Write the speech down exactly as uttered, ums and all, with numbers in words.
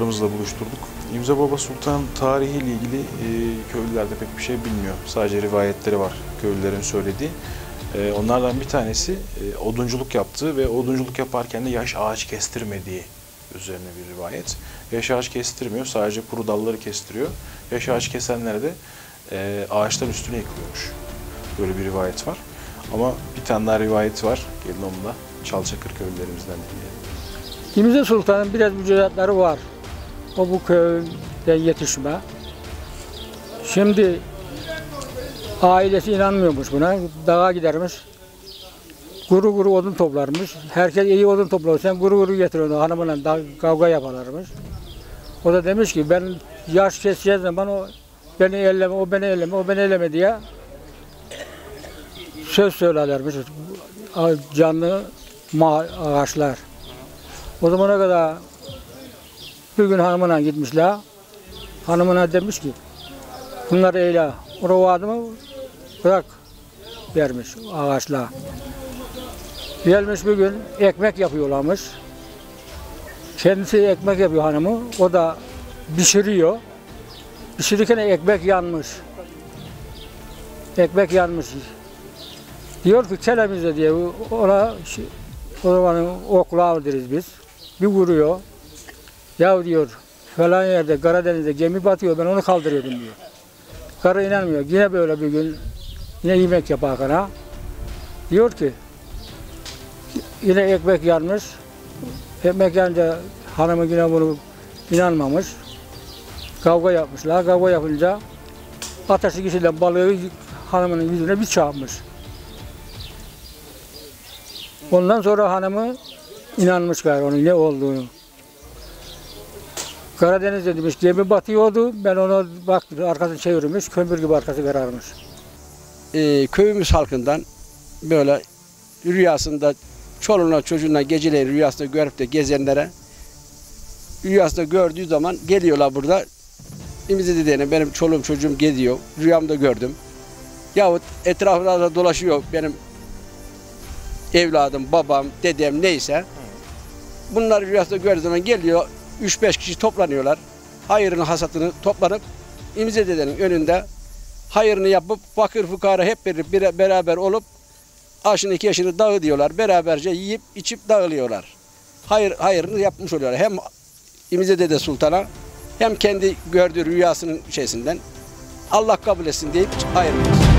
muhtarımızla buluşturduk. İmza Baba Sultan tarihiyle ilgili e, köylüler de pek bir şey bilmiyor. Sadece rivayetleri var köylülerin söylediği. E, onlardan bir tanesi e, odunculuk yaptığı ve odunculuk yaparken de yaş ağaç kestirmediği üzerine bir rivayet. Yaş ağaç kestirmiyor, sadece kuru dalları kestiriyor. Yaş ağaç kesenler de e, ağaçların üstüne yıkılıyormuş. Böyle bir rivayet var. Ama bir tane daha rivayeti var. Gelin onu da Çalçakır köylülerimizden dinleyelim. İmza Sultan'ın biraz mücadeleleri var. O bu köyden yetişme. Şimdi ailesi inanmıyormuş buna. Dağa gidermiş. Guru guru odun toplarmış. Herkes iyi odun toplarken guru guru getiriyordu. Hanımıyla kavga yaparlarmış. O da demiş ki ben yaş keseceğiz zaman o beni elleme, o beni elleme, o beni elleme diye söz söylerlermiş. Canlı ağaçlar. O zamana kadar bir gün hanımına gitmişler. Hanımına demiş ki bunları eyle, o adımı bırak vermiş ağaçlar. Gelmiş bir gün ekmek yapıyorlarmış. Kendisi ekmek yapıyor hanımı. O da pişiriyor. Pişirirken ekmek yanmış. Ekmek yanmış. Diyor ki kelemize diye ona o zaman oklav deriz biz. Bir vuruyor. Ya diyor falan yerde Karadeniz'de gemi batıyor ben onu kaldırıyordum diyor. Karı inanmıyor. Yine böyle bir gün yine yemek yaparken ha. Diyor ki yine ekmek yanmış. Ekmek yanınca hanımı yine bunu inanmamış. Kavga yapmışlar. Kavga yapınca ateşli kişiyle balığı hanımının yüzüne bir çarpmış. Ondan sonra hanımı inanmış galiba onun ne olduğunu. Karadeniz'de demiş gemi batıyordu. Ben ona baktım arkasını çevirmiş. Kömür gibi arkası kararmış. Ee, köyümüz halkından böyle rüyasında çoluğuna çocuğuna geceleyin rüyasında görüp de gezenlere rüyasında gördüğü zaman geliyorlar burada. İmza dediğine benim çoluğum çocuğum geziyor. Rüyamda gördüm. Yahut etraflarda dolaşıyor benim evladım, babam, dedem neyse. Bunları rüyasında gördüğü zaman geliyor. üç beş kişi toplanıyorlar. Hayırını hasatını toplanıp İmza dedenin önünde hayırını yapıp fakir fukara hep bir, beraber olup aşını iki yaşını dağıtıyorlar. Beraberce yiyip içip dağılıyorlar. Hayır, hayırını yapmış oluyorlar. Hem İmza Dede Sultan'a hem kendi gördüğü rüyasının şeysinden Allah kabul etsin deyip hayırlı olsun.